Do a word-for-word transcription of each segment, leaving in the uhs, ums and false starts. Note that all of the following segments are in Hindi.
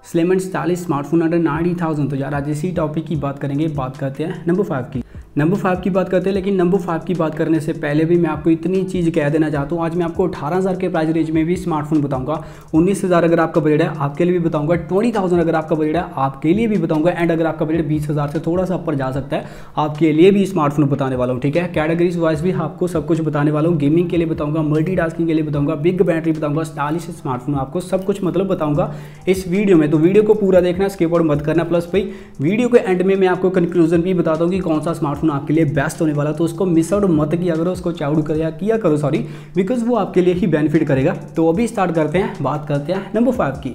Slim and stylish smartphone under ninety thousand. तो यार आज इसी टॉपिक की बात करेंगे। बात करते हैं नंबर फाइव की नंबर फाइव की बात करते हैं। लेकिन नंबर फाइव की बात करने से पहले भी मैं आपको इतनी चीज़ कह देना चाहता हूँ। आज मैं आपको अठारह हज़ार के प्राइस रेंज में भी स्मार्टफोन बताऊंगा। उन्नीस हज़ार अगर आपका बजट है आपके लिए भी बताऊंगा। ट्वेंटी थाउजेंड अगर आपका बजट है आपके लिए भी बताऊंगा। एंड अगर आपका बजट बीस हज़ार से थोड़ा सा ऊपर जा सकता है आपके लिए भी स्मार्टफोन बताने वाला हूँ। ठीक है, कैटेगरीज वाइज भी आपको सब कुछ बताने वाला हूँ। गेमिंग के लिए बताऊंगा, मल्टीटास्किंग के लिए बताऊंगा, बिग बैटरी बताऊंगा, स्टाइलिश स्मार्टफोन आपको सब कुछ मतलब बताऊंगा इस वीडियो में। तो वीडियो को पूरा देखना, स्किप आउट मत करना। प्लस भाई वीडियो के एंड में मैं आपको कंक्लूजन भी बताता हूँ कि कौन सा स्मार्टफोन आपके लिए बेस्ट होने वाला। तो उसको मिस आउट मत किया करो, उसको चाउड कर किया करो सॉरी, बिकॉज वो आपके लिए ही बेनिफिट करेगा। तो अभी स्टार्ट करते हैं, बात करते हैं नंबर फाइव की।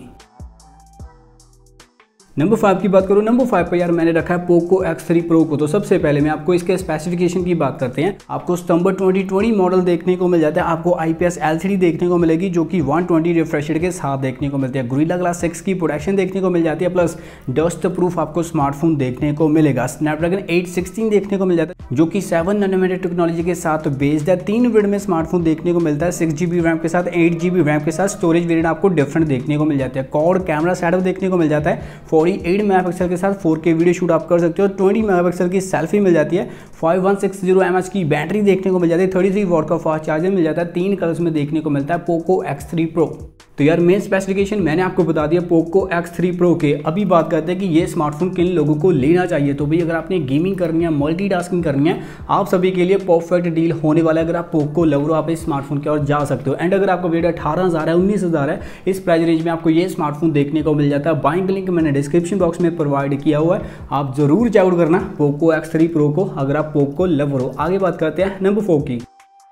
नंबर फाइव की बात करूँ, नंबर फाइव पर यार मैंने रखा है पोको एक्स थ्री प्रो को। तो सबसे पहले मैं आपको इसके स्पेसिफिकेशन की बात करते हैं। आपको सितंबर ट्वेंटी ट्वेंटी मॉडल देखने को मिल जाता है। आपको आईपीएस एलसीडी देखने को मिलेगी जो कि वन ट्वेंटी रिफ्रेश रेट के साथ देखने को मिलती है। गोरिल्ला ग्लास सिक्स की प्रोटेक्शन देखने को मिल जाती है। प्लस डस्ट प्रूफ आपको स्मार्टफोन देखने को मिलेगा। स्नैपड्रैगन एट सिक्सटीन देखने को मिल जाता है जो कि सेवन नैनोमीटर टेक्नोलॉजी के साथ बेस्ड है। तीन वेरिएंट में स्मार्टफोन देखने को मिलता है। सिक्स जीबी रैम के साथ, एट जीबी रैम के साथ। स्टोरेज वेरिएंट आपको डिफरेंट देखने को मिल जाता है। क्वाड कैमरा सेटअप देखने को मिल जाता है। फोर्टी एट मेगापिक्सल के साथ फोर के वीडियो शूट आप कर सकते हो। ट्वेंटी मेगापिक्सल की सेल्फी मिल जाती है। Five one six zero MH की बैटरी देखने को मिल जाती है। थर्टी थ्री वॉट का फास्ट चार्जर मिल जाता है। तीन कलर्स में देखने को मिलता है पोको एक्स थ्री प्रो। तो यार मेन स्पेसिफिकेशन मैंने आपको बता दिया पोको एक्स थ्री प्रो के। अभी बात करते हैं कि ये स्मार्टफोन किन लोगों को लेना चाहिए। तो भाई अगर आपने गेमिंग करनी है, मल्टीटास्किंग करनी है, आप सभी के लिए परफेक्ट डील होने वाला है। अगर आप पोको लवर हो आप इस स्मार्टफोन की ओर जा सकते हो। एंड अगर आपका बजट अठारह हज़ार है, उन्नीस हज़ार है, इस प्राइस रेंज में आपको ये स्मार्टफोन देखने को मिल जाता है। बाइंग लिंक मैंने डिस्क्रिप्शन बॉक्स में प्रोवाइड किया हुआ है, आप जरूर चेकआउट करना पोको एक्स थ्री प्रो को अगर आप पोको लवर हो। आगे बात करते हैं नंबर फोर की।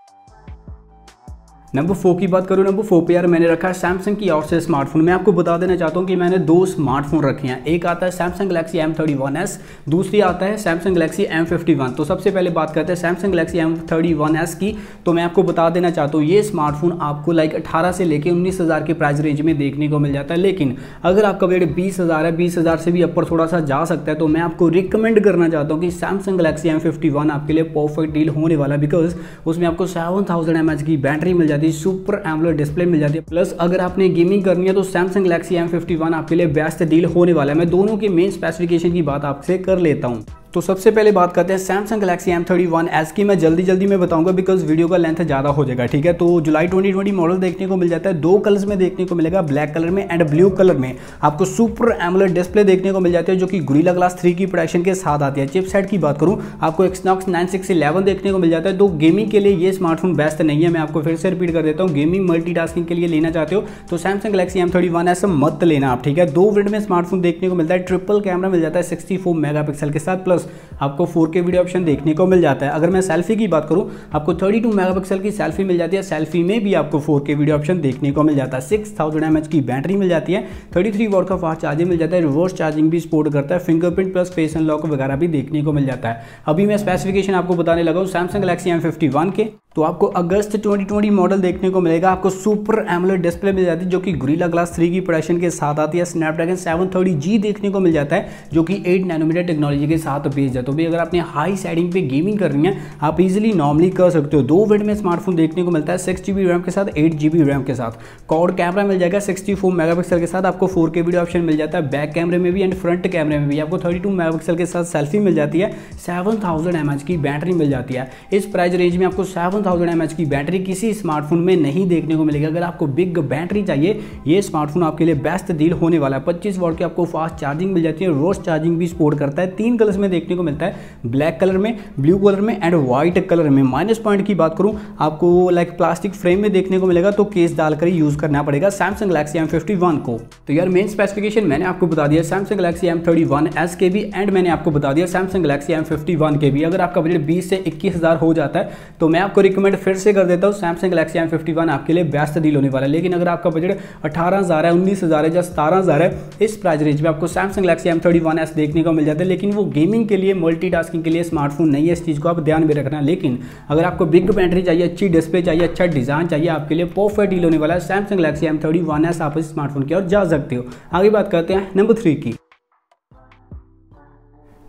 नंबर फोर की बात करूँ, नंबर फोर पे यार मैंने रखा है सैमसंग की ओर से स्मार्टफोन। मैं आपको बता देना चाहता हूँ कि मैंने दो स्मार्टफोन रखे हैं। एक आता है Samsung Galaxy M thirty one S, दूसरी आता है Samsung Galaxy M fifty one. तो सबसे पहले बात करते हैं Samsung Galaxy M thirty one S की। तो मैं आपको बता देना चाहता हूँ ये स्मार्टफोन आपको लाइक अठारह से लेकर उन्नीस हज़ार के प्राइस रेंज में देखने को मिल जाता है। लेकिन अगर आपका बजट बीस हज़ार है, बीस हज़ार से भी ऊपर थोड़ा सा जा सकता है, तो मैं आपको रिकमेंड करना चाहता हूँ कि Samsung Galaxy M fifty one आपके लिए परफेक्ट डील होने वाला है। बिकॉज उसमें आपको सेवन थाउजेंड एम एच की बैटरी मिल जाती है, सुपर डिस्प्ले मिल जाती है। प्लस अगर आपने गेमिंग करनी है तो Samsung Galaxy M fifty one आपके लिए बेस्ट डील होने वाला है। मैं दोनों के मेन स्पेसिफिकेशन की बात आपसे कर लेता हूं। तो सबसे पहले बात करते हैं Samsung Galaxy M thirty one S की। मैं जल्दी जल्दी में बताऊंगा बिकॉज वीडियो का लेंथ ज़्यादा हो जाएगा। ठीक है, तो जुलाई ट्वेंटी ट्वेंटी मॉडल देखने को मिल जाता है। दो कलर्स में देखने को मिलेगा, ब्लैक कलर में एंड ब्लू कलर में। आपको सुपर एमोलेड डिस्प्ले देखने को मिल जाती है जो कि गोरिल्ला ग्लास थ्री की प्रोटेक्शन के साथ आती है। चिपसेट की बात करूं, आपको एक्सनॉक्स नाइन सिक्स इलेवन देखने को मिल जाता है। तो गेमिंग के लिए ये स्मार्टफोन बेस्ट नहीं है। मैं आपको फिर से रिपीट कर देता हूँ, गेमिंग मल्टीटास्किंग के लिए लेना चाहते हो तो Samsung Galaxy M thirty one S मत लेना आप। ठीक है, दो वेरिएंट में स्मार्टफोन देखने को मिलता है। ट्रिपल कैमरा मिल जाता है सिक्सटी फोर मेगापिक्सल के साथ। प्लस आपको फोर के वीडियो ऑप्शन देखने को मिल जाता है। अगर मैं सेल्फी की बात करूं, आपको थर्टी टू मेगापिक्सल की सेल्फी मिल जाती है। सेल्फी में भी आपको फोर के वीडियो ऑप्शन देखने को मिल जाता है। सिक्स थाउजेंड एमएच की बैटरी मिल जाती है। थर्टी थ्री वॉट का फास्ट चार्जर मिल जाता है। रिवर्स चार्जिंग भी सपोर्ट करता है। फिंगरप्रिंट प्लस फेस अनलॉक वगैरह भी देखने को मिल जाता है। अभी मैं स्पेसिफिकेशन आपको बताने लगा हूं Samsung Galaxy M fifty one के। तो आपको अगस्त ट्वेंटी ट्वेंटी मॉडल देखने को मिलेगा। आपको सुपर एमोलेड डिस्प्ले मिल जाती है जो कि गोरिल्ला ग्लास थ्री की प्रोटेक्शन के साथ आती है। स्नैपड्रैगन सेवन थर्टी जी देखने को मिल जाता है जो कि एट नैनोमीटर टेक्नोलॉजी के साथ बेस्ड है। तो भी अगर आपने हाई सेटिंग पे गेमिंग करनी है आप इजीली नॉर्मली कर सकते हो। दो वेरिएंट में स्मार्टफोन देखने को मिलता है, सिक्स जीबी रैम के साथ, एट जीबी रैम के साथ। क्वाड कैमरा मिल जाएगा सिक्सटी फोर मेगापिक्सल के साथ। आपको फोर के वीडियो ऑप्शन मिल जाता है। बैक कैमरे में भी एंड फ्रंट कैमरे में भी आपको थर्टी टू मेगापिक्सल के साथ सेल्फी मिल जाती है। सेवन थाउजेंड एमएच की बैटरी मिल जाती है। इस प्राइस रेंज में आपको सेवन थाउजेंड एमएच की बैटरी किसी स्मार्टफोन में नहीं देखने को मिलेगा। अगर आपको बिग बैटरी चाहिए ये स्मार्टफोन आपके लिए बेस्ट डील होने वाला है। पच्चीस वॉट की आपको फास्ट चार्जिंग मिल जाती है। रिवर्स चार्जिंग भी सपोर्ट करता है। तीन कलर्स में देखने को मिलता है, ब्लैक कलर में, ब्लू कलर में एंड व्हाइट कलर में। माइनस पॉइंट की बात करूं, आपको लाइक प्लास्टिक फ्रेम में देखने को मिलेगा तो केस डालकर ही यूज करना पड़ेगा Samsung Galaxy M fifty one को। तो यार मेन स्पेसिफिकेशन मैंने आपको बता दिया Samsung Galaxy M thirty one S के भी एंड मैंने आपको बता दिया Samsung Galaxy M fifty one के भी। अगर आपका बजट बीस से इक्कीस हज़ार हो जाता है तो मैं आपको रिकमेंड फिर से कर देता हूँ Samsung Galaxy M fifty one आपके लिए बेस्ट डील होने वाला है। लेकिन अगर आपका बजट अठारह हज़ार है, उन्नीस हज़ार है या सतारह हज़ार है, इस प्राइस रेंज में आपको Samsung Galaxy M thirty one S देखने को मिल जाता है। लेकिन वो गेमिंग के लिए, मल्टीटास्किंग के लिए स्मार्टफोन नहीं है, इस चीज़ को आप ध्यान में रखना। लेकिन अगर आपको बिग बैटरी चाहिए, अच्छी डिस्प्ले चाहिए, अच्छा डिजाइन चाहिए, आपके लिए परफेक्ट डील होने वाला है Samsung Galaxy M thirty one S. आप इस स्मार्टफोन की ओर जा सकते हो। आगे बात करते हैं नंबर थ्री की।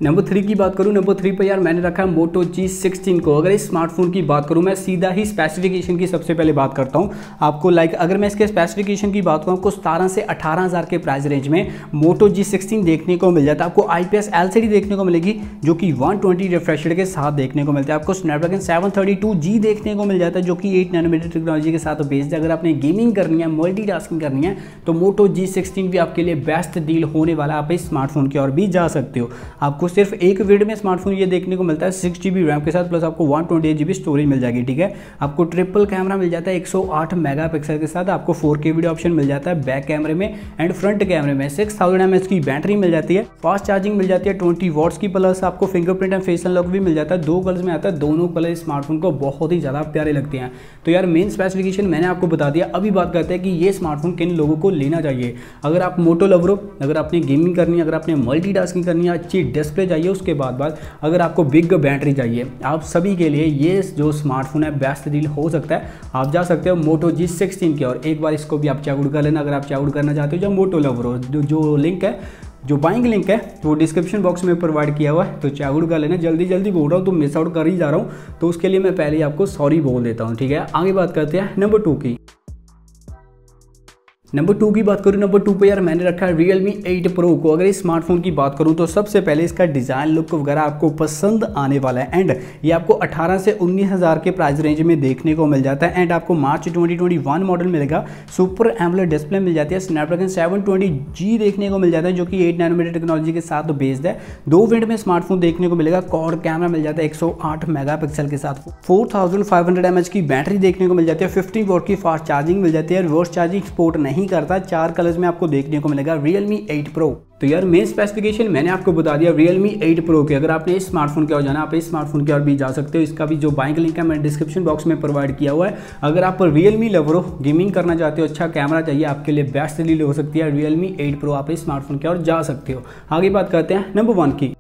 नंबर थ्री की बात करूं, नंबर थ्री पर यार मैंने रखा है मोटो जी सिक्सटीन को। अगर इस स्मार्टफोन की बात करूं, मैं सीधा ही स्पेसिफिकेशन की सबसे पहले बात करता हूं आपको। लाइक अगर मैं इसके स्पेसिफिकेशन की बात करूं, आपको सतारह से अठारह हज़ार के प्राइस रेंज में मोटो जी सिक्सटीन देखने को मिल जाता है। आपको आईपीएस एलसीडी देखने को मिलेगी जो कि वन ट्वेंटी रिफ्रेश रेट के साथ देखने को मिलता है। आपको Snapdragon seven thirty two G देखने को मिल जाता है जो कि एट नैनोमीटर टेक्नोलॉजी के साथ बेस्ड है। अगर आपने गेमिंग करनी है, मल्टीटास्किंग करनी है तो मोटो जी सिक्सटीन भी आपके लिए बेस्ट डील होने वाला है। आप इस स्मार्टफोन की ओर भी जा सकते हो। आपको सिर्फ एक वीडियो में स्मार्टफोन ये देखने को मिलता है सिक्स जी बी रैम के साथ, प्लस आपको one twenty eight G B storage मिल जाएगी। ठीक है, आपको ट्रिपल कैमरा मिल जाता है एक सौ आठ मेगापिक्सल के साथ। आपको फोर के वीडियो ऑप्शन मिल जाता है बैक कैमरे में एंड फ्रंट कैमरे में। सिक्स थाउजेंड एम एच की बैटरी मिल जाती है, फास्ट चार्जिंग मिल जाती है ट्वेंटी वॉट्स की, प्लस आपको फिंगरप्रिंट एंड फेस अनलॉक भी मिल जाता है। दो कलर्स में आता है, दोनों कलर स्मार्टफोन को बहुत ही ज़्यादा प्यारे लगते हैं। तो यार मेन स्पेसिफिकेशन मैंने आपको बता दिया। अभी बात करते हैं कि ये स्मार्टफोन किन लोगों को लेना चाहिए। अगर आप मोटो लवर हो, अगर आपने गेमिंग करनी है, अगर आपने मल्टीटास्किंग करनी है, अच्छी डिस्प्ले चाहिए, उसके बाद बाद अगर आपको बिग बैटरी चाहिए, आप सभी के लिए ये जो स्मार्टफोन है बेस्ट डील हो सकता है। आप जा सकते हो मोटो जी सिक्सटीन की और एक बार इसको भी आप चेकआउट कर लेना अगर आप चेकआउट करना चाहते हो। जो मोटो लवर हो, जो जो लिंक है, जो बाइंग लिंक है वो डिस्क्रिप्शन बॉक्स में प्रोवाइड किया हुआ है, तो चेकआउट कर लेना। जल्दी जल्दी बोल रहा हूँ तो मिस आउट कर ही जा रहा हूँ, तो उसके लिए मैं पहले ही आपको सॉरी बोल देता हूँ। ठीक है, आगे बात करते हैं नंबर टू की। नंबर टू की बात करूँ, नंबर टू पे यार मैंने रखा है Realme एट Pro को। अगर इस स्मार्टफोन की बात करूँ तो सबसे पहले इसका डिज़ाइन लुक वगैरह आपको पसंद आने वाला है एंड ये आपको अठारह से उन्नीस हज़ार के प्राइस रेंज में देखने को मिल जाता है एंड आपको March twenty twenty one model मिलेगा। सुपर एमोलेड डिस्प्ले मिल जाती है, स्नैपड्रैगन सेवन ट्वेंटी जी देखने को मिल जाता है जो कि एट नैनोमीटर टेक्नोलॉजी के साथ बेस्ड है। दो वेरिएंट में स्मार्टफोन देखने को मिलेगा। क्वाड कैमरा मिल जाता है एक सौ आठ मेगापिक्सल के साथ, four thousand five hundred mAh की बैटरी देखने को मिल जाती है, फिफ्टी वोल्ट की फास्ट चार्जिंग मिल जाती है, रिवर्स चार्जिंग सपोर्ट नहीं करता। चार कलर्स में आपको देखने को मिलेगा Realme एट Pro। तो यार मेन स्पेसिफिकेशन मैंने आपको बता दिया Realme एट Pro के। अगर आपने इस स्मार्टफोन की ओर जाना, आप इस स्मार्टफोन की ओर भी जा सकते हो। इसका भी जो बाइंग लिंक है मैंने डिस्क्रिप्शन बॉक्स में प्रोवाइड किया हुआ है। अगर आप Realme लवर हो, गेमिंग करना चाहते हो, अच्छा कैमरा चाहिए, आपके लिए बेस्ट डील हो सकती है Realme एट Pro। आप इस स्मार्टफोन की ओर जा सकते हो। आगे बात करते हैं नंबर वन की।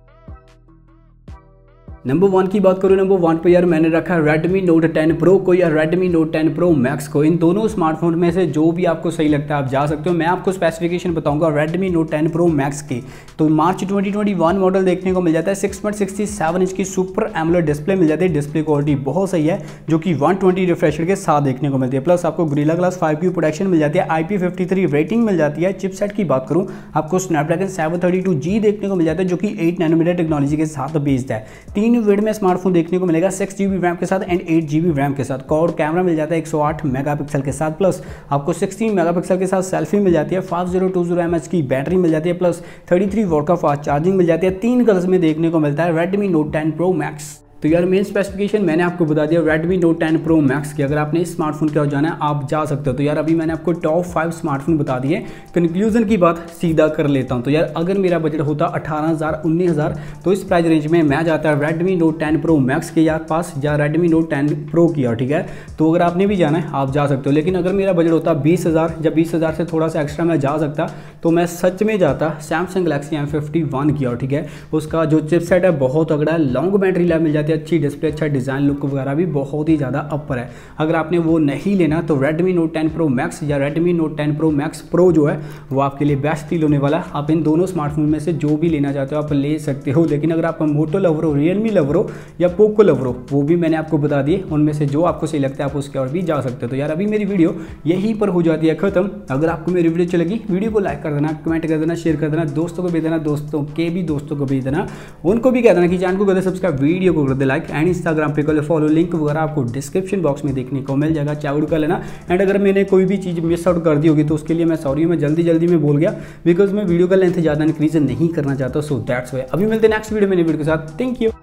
नंबर वन की बात करूँ, नंबर वन पे यार मैंने रखा है Redmi Note टेन Pro को या Redmi Note ten Pro Max को। इन दोनों स्मार्टफोन में से जो भी आपको सही लगता है आप जा सकते हो। मैं आपको स्पेसिफिकेशन बताऊंगा Redmi Note ten Pro Max की। तो March twenty twenty one model देखने को मिल जाता है। Six point six seven inch की सुपर एमोलेड डिस्प्ले मिल जाती है। डिस्प्ले क्वालिटी बहुत सही है जो कि वन ट्वेंटी रिफ्रेश रेट के साथ देखने को मिलती है। प्लस आपको Gorilla Glass फाइव की प्रोटेक्शन मिल जाती है, I P fifty three rating मिल जाती है। चिपसेट की बात करूँ, आपको Snapdragon seven thirty two G देखने को मिल जाता है जो कि एट नैनोमीटर टेक्नोलॉजी के साथ बेस्ड है। तीन वेरिएंट में स्मार्टफोन देखने को मिलेगा, सिक्स जीबी रैम के साथ एंड एट जीबी रैम के साथ। क्वाड कैमरा मिल जाता है एक सौ आठ मेगापिक्सल के साथ, प्लस आपको सिक्सटीन मेगापिक्सल के साथ सेल्फी मिल जाती है। फाइव थाउजेंड ट्वेंटी एमएच की बैटरी मिल जाती है, प्लस थर्टी थ्री वॉट का फास्ट चार्जिंग मिल जाती है। तीन कलर्स में देखने को मिलता है Redmi Note ten Pro Max। तो यार मेन स्पेसिफिकेशन मैंने आपको बता दिया Redmi Note ten Pro Max की। अगर आपने इस स्मार्टफोन की ओर जाना है आप जा सकते हो। तो यार अभी मैंने आपको टॉप फाइव स्मार्टफोन बता दिए। कंक्लूजन की बात सीधा कर लेता हूं। तो यार अगर मेरा बजट होता अठारह हज़ार उन्नीस हज़ार तो इस प्राइस रेंज में मैं जाता है Redmi Note ten Pro Max के यार पास या Redmi Note टेन Pro की ओर। ठीक है, तो अगर आपने भी जाना है आप जा सकते हो। लेकिन अगर मेरा बजट होता बीस हज़ार या बीस हज़ार से थोड़ा सा एक्स्ट्रा मैं जा सकता तो मैं सच में जाता Samsung Galaxy M fifty one की ओर। ठीक है, उसका जो चिपसेट है बहुत तगड़ा है, लॉन्ग बैटरी लाइफ मिल जाती है, अच्छी डिस्प्ले, अच्छा डिज़ाइन लुक वगैरह भी बहुत ही ज़्यादा अपर है। अगर आपने वो नहीं लेना तो Redmi Note ten Pro Max या Redmi Note ten Pro Max Pro जो है वो आपके लिए बेस्ट डील होने वाला है। आप इन दोनों स्मार्टफोन में से जो भी लेना चाहते हो आप ले सकते हो। लेकिन अगर आप मोटो लवर हो, Realme लवर हो या पोको लवर हो, वो भी मैंने आपको बता दिए। उनमें से जो आपको सही लगता है आप उसके और भी जा सकते हो। तो यार अभी मेरी वीडियो यहीं पर हो जाती है खत्म। अगर आपको मेरी वीडियो अच्छी लगी, वीडियो को लाइक कर देना, कमेंट कर देना, शेयर कर देना, दोस्तों को भेज देना, दोस्तों के भी दोस्तों को भेज देना, उनको भी कह देना कि चैनल को कर दे सब्सक्राइब, वीडियो को कर दे लाइक एंड इंस्टाग्राम पे कर फॉलो। लिंक वगैरह आपको डिस्क्रिप्शन बॉक्स में देखने को मिल जाएगा, चेकआउट कर लेना। एंड अगर मैंने कोई भी चीज़ मिस आउट कर दी होगी तो उसके लिए मैं सॉरी, मैं जल्दी जल्दी में बोल गया बिकॉज मैं वीडियो का लेंथ ज़्यादा इंक्रीज नहीं करना चाहता। So that's why. अभी मिलते हैं नेक्स्ट वीडियो में नई वीडियो के साथ। Thank you.